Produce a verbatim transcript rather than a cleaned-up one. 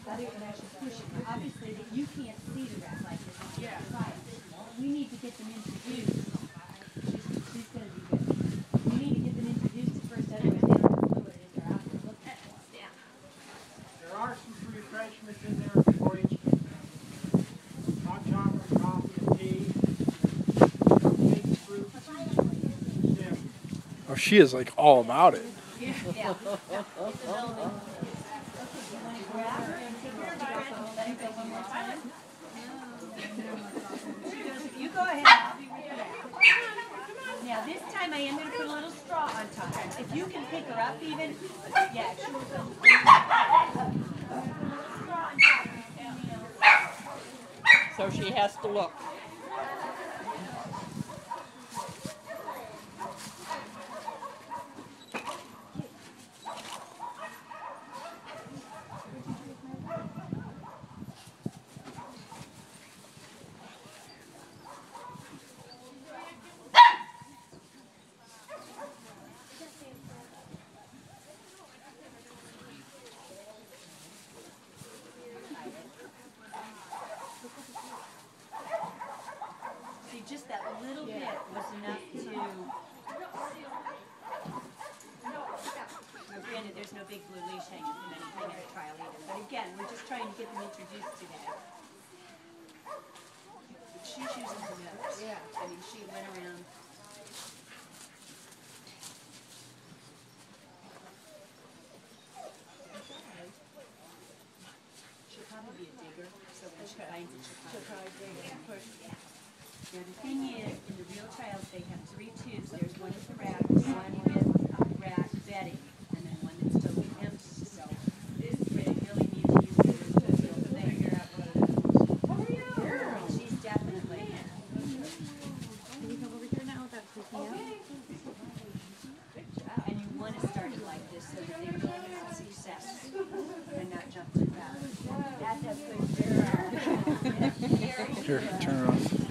But it would actually push it. Obviously, that you can't see the rat like this. Yeah. We need to get them introduced. She's, she's going to be good. We need to get them introduced first, otherwise they don't have a clue what it is they're after. Look at one. Yeah. There are some refreshments in there for you. Hot chocolate, coffee, and tea. Cupcakes, fruit. Yeah. Oh, she is like all about it. Yeah. Yeah. It's a building. You go ahead. I'll be right back. Now this time I am going to put a little straw on top. If you can pick her up even, yeah, she will go. So she has to look. Just that little bit was enough to. Now, granted, there's no big blue leash hanging from anything at a trial either. But again, we're just trying to get them introduced to that. She's using her nose. Yeah. I mean, she went around. She'll probably be a digger, so when she finds it, she'll probably dig it. Now the thing is, in the real trials, they have three tubes. There's one with the rat, one with rat bedding, and then one that's totally empty. So this is where they really need to use this to figure out what it is. How are you? Girl, she's definitely. Can you come over here now? That's okay. And you want to start it like this so that they really have success and not jump too fast. That's a good girl. Here, turn it off.